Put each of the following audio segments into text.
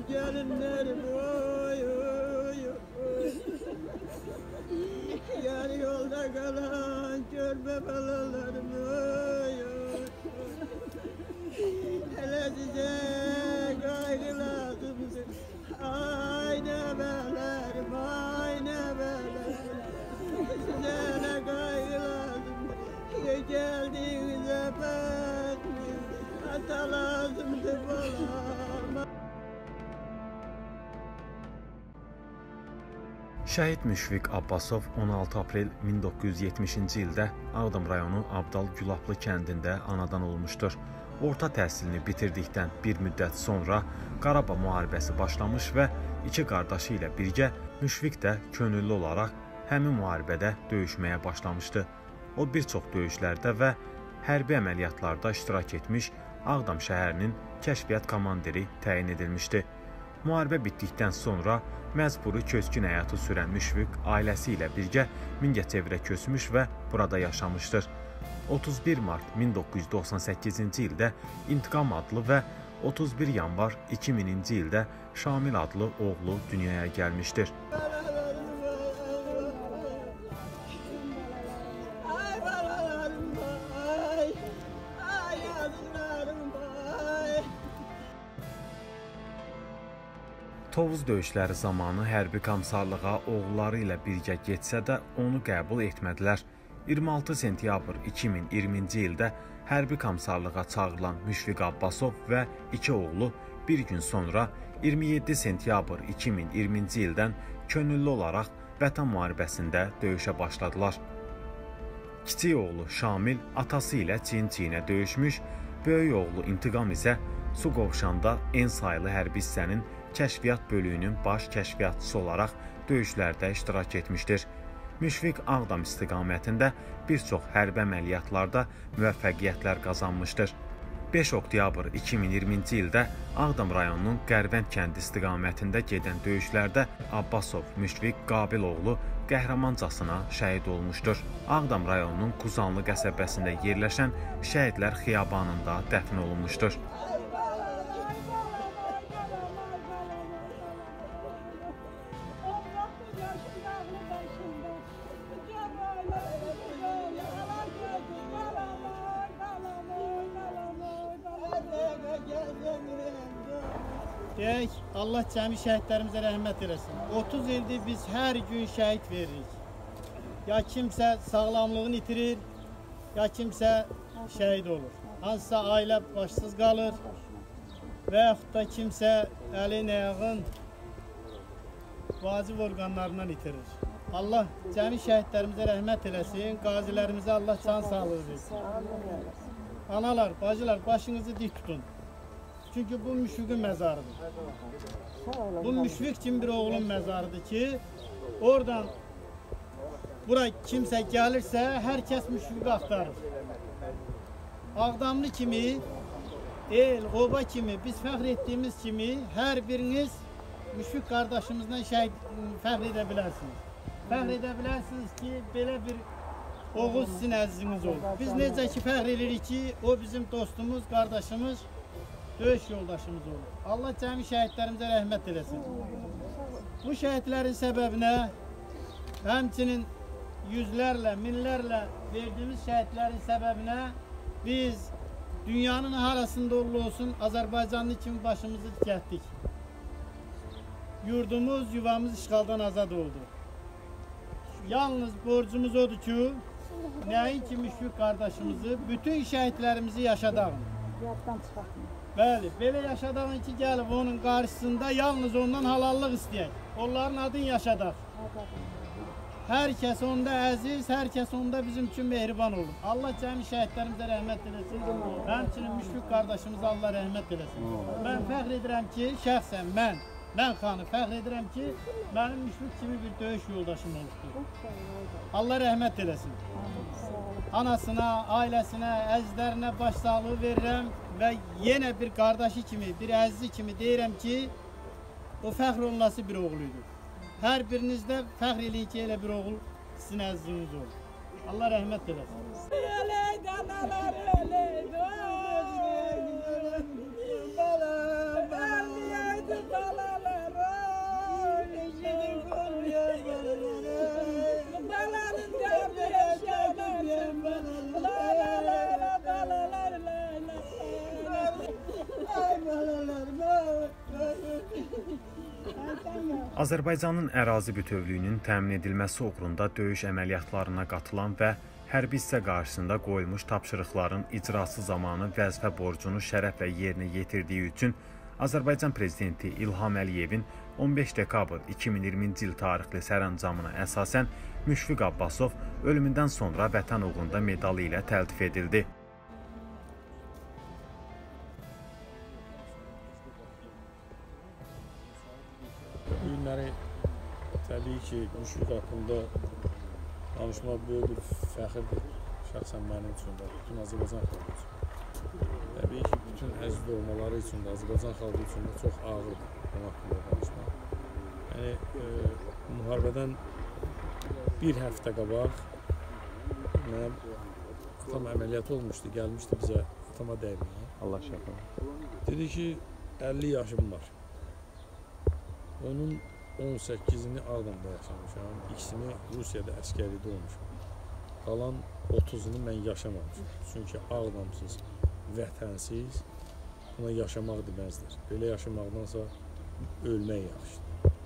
gelinlerim oy oy oy. Yarı yolda kalan körpe balalarım oy oy. Hele size kaygı lazımdır. Ay ne belerim ay ne belerim. Size ne kaygı lazımdır. Geldiğinize bakmayın. Hata lazımdır bana. Şəhid Müşfiq Abbasov 16 aprel 1970-ci ildə Ağdam rayonu Abdal Gülaplı kəndində anadan olmuşdur. Orta təhsilini bitirdikdən bir müddət sonra Qarabağ müharibəsi başlamış və iki qardaşı ilə birgə Müşfiq də könüllü olaraq həmin müharibədə döyüşməyə başlamışdı. O bir çox döyüşlərdə və hərbi əməliyyatlarda iştirak etmiş, Ağdam şəhərinin kəşfiyyat komandiri təyin edilmişdi. Müharibə bitdikdən sonra məcburi köçkün həyatı sürən Müşfiq ailəsi ilə birgə Mingəçevirə köçmüş və burada yaşamışdır. 31 mart 1998-ci ildə İntiqam adlı və 31 yanvar 2000-ci ildə Şamil adlı oğlu dünyaya gəlmişdir. Tovuz döyüşləri zamanı hərbi komissarlığa oğulları ilə birgə getsə də onu qəbul etmədilər. 26 sentyabr 2020-ci ildə hərbi komissarlığa çağırılan Müşfiq Abbasov və iki oğlu bir gün sonra 27 sentyabr 2020-ci ildən könüllü olaraq Vətən müharibəsində döyüşə başladılar. Kiçik oğlu Şamil atası ilə çiyin-çiyinə döyüşmüş, böyük oğlu İntiqam isə Suqovuşanda en sayılı hərbi hissənin kəşfiyyat bölüyünün baş kəşfiyyatçısı olaraq döyüşlərdə iştirak etmişdir. Müşfiq Ağdam istiqamətində bir çox hərbi əməliyyatlarda müvəffəqiyyətlər qazanmışdır. 5 oktyabr 2020-ci ildə Ağdam rayonunun Qərvənd kəndi istiqamətində gedən döyüşlərdə Abbasov Müşfiq Qabiloğlu qəhrəmancasına şəhid olmuşdur. Ağdam rayonunun Quzanlı qəsəbəsində yerləşən Şəhidlər Xiyabanında dəfn olunmuşdur. Deyək, Allah cəmi şəhidlərimizə rəhmət eləsin. 30 ildir biz hər gün şəhid veririk. Ya kimsə sağlamlığını itirir, ya kimsə şəhid olur. Hansısa ailə başsız qalır və yaxud da kimsə əlin, ayağın vacib orqanlarından itirir. Allah cəmi şəhidlərimizə rəhmət eləsin, qazilərimizə Allah can sağlığı versin. Analar, bacılar, başınızı dik tutun. Çünki bu Müşfiqin məzarıdır. Bu Müşfiq kimi bir oğlun məzarıdır ki, oradan bura kimsə gəlirsə, hər kəs Müşfiqi axtarır. Ağdamlı kimi, el, oba kimi, biz fəxr etdiyimiz kimi, hər biriniz Müşfiq qardaşımızdan fəxr edə bilərsiniz. Fəxr edə bilərsiniz ki, belə bir oğul sizin əziziniz olur. Biz necə ki fəxr edirik ki, o bizim dostumuz, qardaşımız, döyüş yoldaşımız olur. Allah cəmi şəhidlərimizə rəhmət eləsin. Bu şəhidlərin səbəbinə, həmçinin yüzlərlə, minlərlə verdiyimiz şəhidlərin səbəbinə biz dünyanın harasında olsun Azərbaycanlı kimi başımızı dikətdik. Yurdumuz, yuvamız işğaldan azad oldu. Yalnız borcumuz odur ki, nəinki Müşfiq qardaşımızı, bütün şəhidlərimizi yaşadaq. Bəli, belə yaşadağın ki, gəlib onun qarşısında yalnız ondan halallıq istəyək. Onların adını yaşadaq. Hər kəs onda əziz, hər kəs onda bizim üçün mehriban olur. Allah cəmi şəhidlərimizə rəhmət eləsin. Həmçinin Müşfiq qardaşımıza Allah rəhmət eləsin. Mən fəxr edirəm ki, şəxsən mən xanı fəxr edirəm ki, mənim Müşfiq kimi bir döyüş yoldaşım olubdur. Allah rəhmət eləsin. Anasına, ailəsinə, əzizlərinə başsağlığı verirəm və yenə bir qardaşı kimi, bir əzizi kimi deyirəm ki, o fəxr olunası bir oğluydu. Hər birinizdə fəxr eləyin ki, elə bir oğul sizin əziziniz olur. Allah rəhmət eləsin. Eləydi, analar eləydi, eləydi, bala. Azərbaycanın ərazi bütövlüyünün təmin edilməsi uğrunda döyüş əməliyyatlarına qatılan və hərbi hissə qarşısında qoyulmuş tapşırıqların icrası zamanı vəzifə borcunu şərəflə yerinə yetirdiyi üçün Azərbaycan Prezidenti İlham Əliyevin 15 dekabr 2020-ci il tarixli sərəncamına əsasən Müşfiq Abbasov ölümündən sonra Vətən uğrunda medalı ilə təltif edildi. Bu günləri təbii ki, Müşfiq haqqında danışmaq böyük bir fəxirdir. Şəxsən mənim üçün də, bütün Azərbaycan xalqı üçün. Təbii ki, bütün əziz doğmaları üçün də, Azərbaycan xalqı üçün də çox ağırdır onun haqqında danışmaq. Yəni, müharibədən bir həftə qabaq mənim atam əməliyyatı olmuşdu, gəlmişdi bizə atama dəyməyə. Allah şəfa. Dedi ki, 50 yaşım var. Onun 18'ini Ağdamda yaşamışam, ikisini Rusiyada əskəridə olmuşam. Qalan 30'unu mən yaşamamışam. Çünki Ağdamsız, vətənsiz buna yaşamaq deməzdir. Belə yaşamaqdansa ölmək yaxşıdır.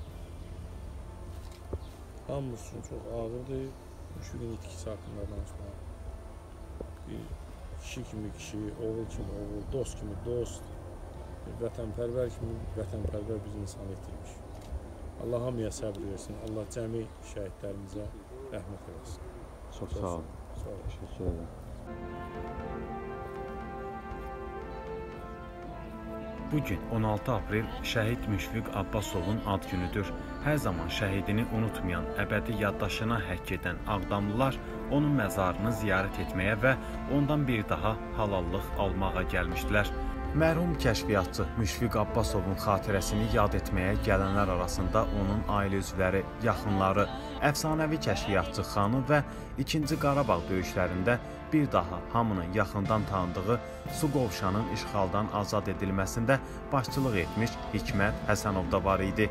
Hamımız üçün çox ağırdır. Müşfiqin itkisi haqqında danışmaq. Bir kişi kimi kişi, oğul kimi oğul, dost kimi dost, vətənpərvər kimi vətənpərvər bir insan itirmiş. Allah hamıya səbr versin. Allah cəmi şəhidlərimizə rəhmət eləsin. Çox sağ olun. Sağ olun. Təşəkkür ederim. Bugün 16 aprel şəhid Müşfiq Abbasovun ad günüdür. Hər zaman şəhidini unutmayan, əbədi yaddaşına həkk edən Ağdamlılar onun məzarını ziyarət etməyə və ondan bir daha halallıq almağa gəlmişdilər. Mərhum kəşfiyyatçı Müşfiq Abbasovun xatirəsini yad etməyə gələnlər arasında onun ailə üzvləri, yaxınları, əfsanəvi kəşfiyyatçı xanı və 2-ci Qarabağ döyüşlərində bir daha hamının yaxından tanıdığı Suqovuşanın işğaldan azad edilməsində başçılıq etmiş Hikmət Həsənov da var idi.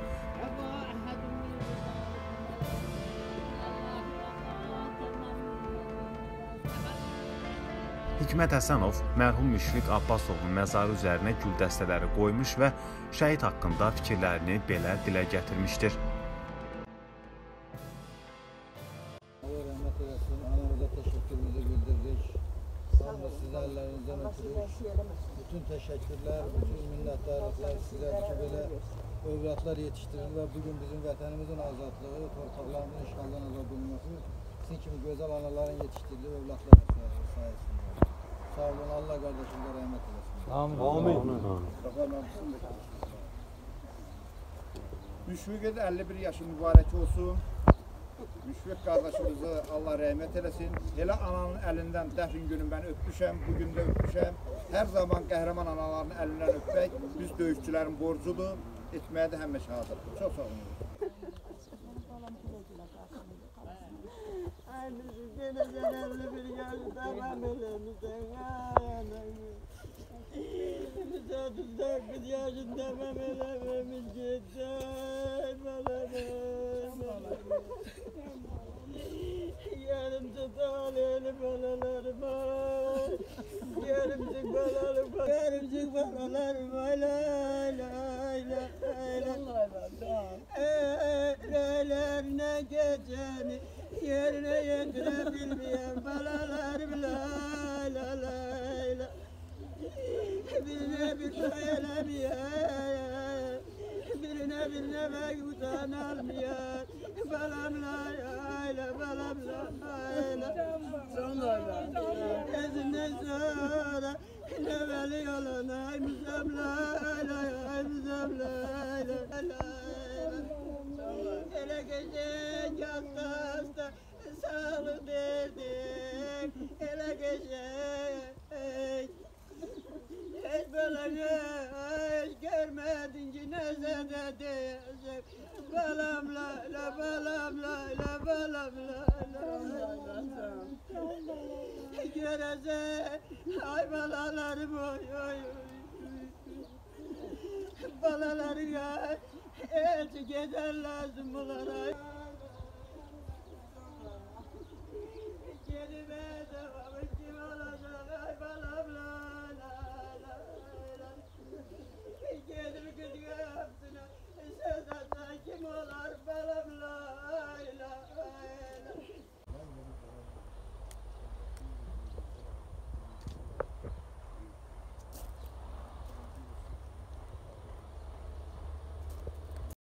Hikmət Həsənov mərhum Müşfiq Abbasovun məzarı üzərinə gül dəstələri qoymuş və şəhid haqqında fikirlərini belə dilə gətirmişdir. Allah rəhmət eləsin, anamıza təşəkkürümüzü bildirdik. Hamı sizə əllərinizdən ötürük. Bütün təşəkkürlər, bütün minnətdarlıqlar sizədir ki, belə övladlar yetişdirir və bugün bizim vətənimizin azadlığı, torpaqlarımızın işğaldan azad olunması sizin kimi gözəl anaların yetişdirdiyi övladlar sayəsində. Sağ olun, Allah qardaşımıza rəhmət eləsin. Amin. Müşfiq'in 51 yaşı mübarək olsun. Müşfiq qardaşımızı Allah rəhmət eləsin. Elə ananın əlindən dəfn günü mən öpmüşəm, bugün də öpmüşəm. Hər zaman qəhrəman anaların əlindən öpmək biz döyüşçülərin borcudur. Etməyə də həmişə hazırdır. Çox sağ olun. Geleceğin 51 yaşında ben elimizden Biz 39 yaşında ben elimiz gitti. Yerimci talihli balalarıma, yerimci balalarıma, yerimci balalarıma, ne geceni yerine yetirebilmeyen balalarım birine bir söylemeyen, birine bir nefes utanalmayan balam balam ezinden sonra neveli yoluna aymızam ele geçen yaktasta sağlık derdim ele geçen hiç böyle hiç görmedin ki ne zededeyecek balam göreze ay balalarım oy balaları ya elçi gider lazım bunlara.